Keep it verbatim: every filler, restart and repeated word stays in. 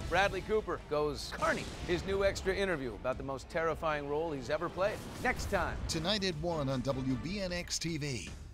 Bradley Cooper goes Carney. His new extra interview about the most terrifying role he's ever played. Next time. Tonight at one on W B N X T V.